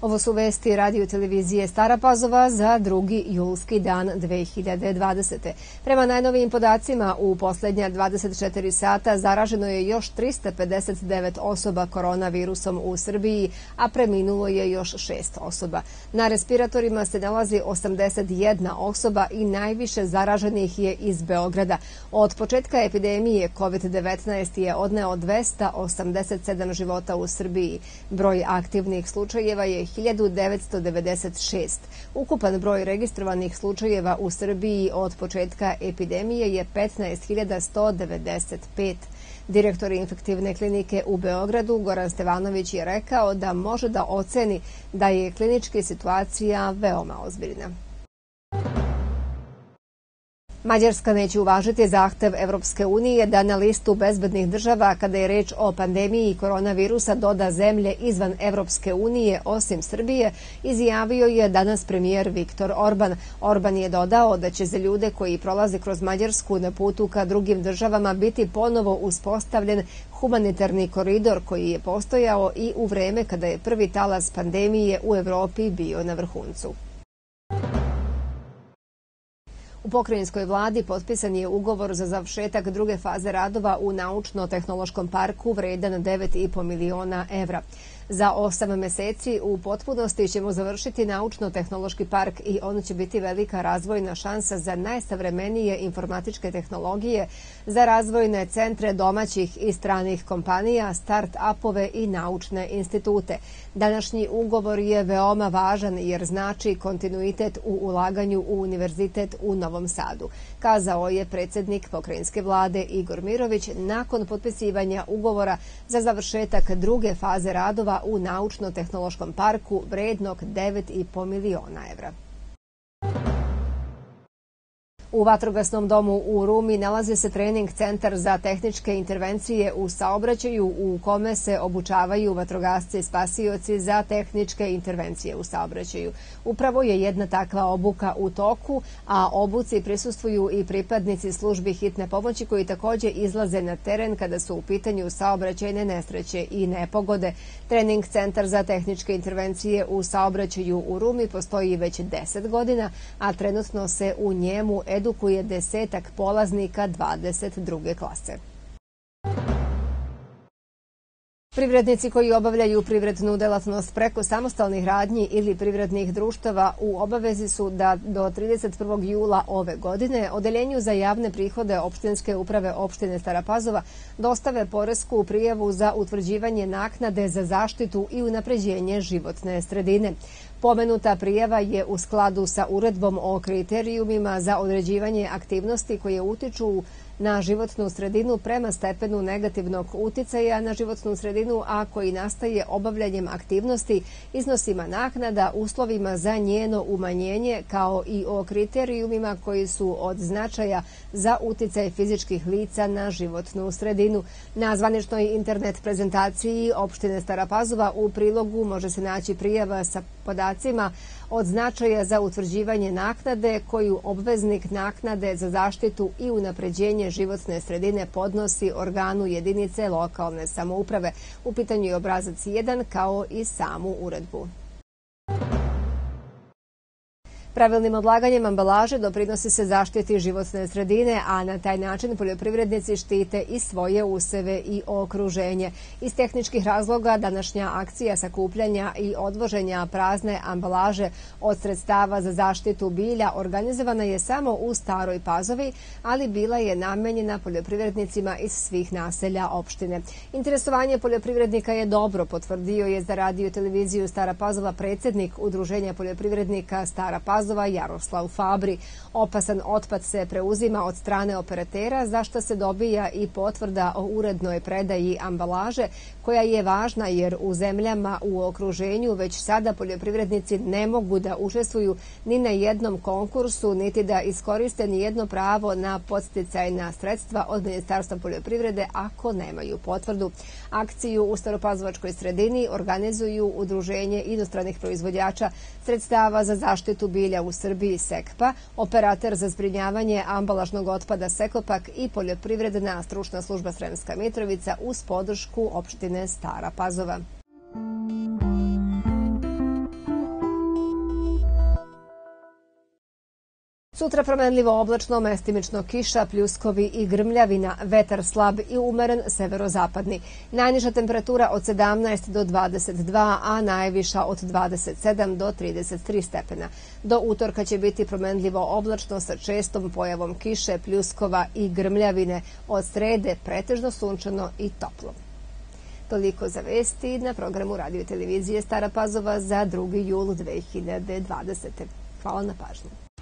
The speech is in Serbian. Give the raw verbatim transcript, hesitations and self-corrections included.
Ovo su vesti radio televizije Stara Pazova za drugi julski dan dve hiljade dvadesete. Prema najnovijim podacima, u poslednja dvadeset četiri sata zaraženo je još trista pedeset devet osoba koronavirusom u Srbiji, a preminulo je još šest osoba. Na respiratorima se nalazi osamdeset jedna osoba i najviše zaraženih je iz Beograda. Od početka epidemije kovid devetnaest je odneo dvesta osamdeset sedam života u Srbiji. Broj aktivnih slučajeva je hiljadu devetsto devedeset šest. Ukupan broj registrovanih slučajeva u Srbiji od početka epidemije je petnaest hiljada sto devedeset pet. Direktor infektivne klinike u Beogradu, Goran Stevanović, je rekao da može da oceni da je klinička situacija veoma ozbiljna. Mađarska neće uvažiti zahtev Evropske unije da na listu bezbednih država, kada je reč o pandemiji koronavirusa, doda zemlje izvan Evropske unije osim Srbije, izjavio je danas premijer Viktor Orban. Orban je dodao da će za ljude koji prolaze kroz Mađarsku na putu ka drugim državama biti ponovo uspostavljen humanitarni koridor koji je postojao i u vreme kada je prvi talas pandemije u Evropi bio na vrhuncu. U pokrajinskoj vladi potpisan je ugovor za završetak druge faze radova u naučno-tehnološkom parku vredan devet i po miliona evra. Za osam meseci u potpunosti ćemo završiti naučno-tehnološki park i on će biti velika razvojna šansa za najsavremenije informatičke tehnologije, za razvojne centre domaćih i stranih kompanija, start-upove i naučne institute. Današnji ugovor je veoma važan jer znači kontinuitet u ulaganju u Univerzitet u Novom Sadu, kazao je predsjednik pokrajinske vlade Igor Mirović nakon potpisivanja ugovora za završetak druge faze radova u naučno-tehnološkom parku vrednog devet i po miliona evra. U vatrogasnom domu u Rumi nalazi se trening centar za tehničke intervencije u saobraćaju u kome se obučavaju vatrogasci i spasioci za tehničke intervencije u saobraćaju. Upravo je jedna takva obuka u toku, a obuci prisustvuju i pripadnici službi hitne pomoći koji također izlaze na teren kada su u pitanju saobraćajne nesreće i nepogode. Trening centar za tehničke intervencije u saobraćaju u Rumi postoji već deset godina, a trenutno se u njemu edukuje desetak polaznika dvadeset druge klase. Privrednici koji obavljaju privrednu delatnost preko samostalnih radnji ili privrednih društava u obavezi su da do trideset prvog jula ove godine Odeljenju za javne prihode opštinske uprave opštine Stara Pazova dostave poresku prijavu za utvrđivanje naknade za zaštitu i unapređenje životne sredine. Pomenuta prijava je u skladu sa uredbom o kriterijumima za određivanje aktivnosti koje utiču na životnu sredinu prema stepenu negativnog uticaja na životnu sredinu, a koji nastaje obavljanjem aktivnosti, iznosima naknada, uslovima za njeno umanjenje, kao i o kriterijumima koji su od značaja za uticaj fizičkih lica na životnu sredinu. Na zvaničnoj internet prezentaciji opštine Stara Pazova u prilogu može se naći prijava sa podacima od značaja za utvrđivanje naknade koju obveznik naknade za zaštitu i unapređenje životne sredine podnosi organu jedinice lokalne samouprave. U pitanju je obrazac jedan kao i samu uredbu. Pravilnim odlaganjem ambalaže doprinosi se zaštiti životne sredine, a na taj način poljoprivrednici štite i svoje useve i okruženje. Iz tehničkih razloga današnja akcija sakupljanja i odvoženja prazne ambalaže od sredstava za zaštitu bilja organizovana je samo u Staroj Pazovi, ali bila je namenjena poljoprivrednicima iz svih naselja opštine. Interesovanje poljoprivrednika je dobro, potvrdio je za radio televiziju Stara Pazova predsjednik Udruženja poljoprivrednika Stara Pazova Jaroslav Fabri. Opasan otpad se preuzima od strane operatera, za što se dobija i potvrda o urednoj predaji ambalaže, koja je važna jer u zemljama u okruženju već sada poljoprivrednici ne mogu da učestvuju ni na jednom konkursu, niti da iskoriste ni jedno pravo na podsticajna sredstva od Ministarstva poljoprivrede ako nemaju potvrdu. Akciju u Staropazovačkoj sredini organizuju Udruženje inostranih proizvođača sredstava za zaštitu bilja u Srbiji SEKPA, operater za zbrinjavanje ambalažnog otpada Sekopak i poljoprivredna stručna služba Sremska Mitrovica uz podršku opštine Stara Pazova. Sutra promenljivo oblačno, mestimično kiša, pljuskovi i grmljavina, vetar slab i umeren severozapadni. Najniža temperatura od sedamnaest do dvadeset dva, a najviša od dvadeset sedam do trideset tri stepena. Do utorka će biti promenljivo oblačno sa čestom pojavom kiše, pljuskova i grmljavine. Od srede pretežno sunčano i toplo. Toliko za vesti na programu radio i televizije Stara Pazova za drugi jul dve hiljade dvadesete. Hvala na pažnju.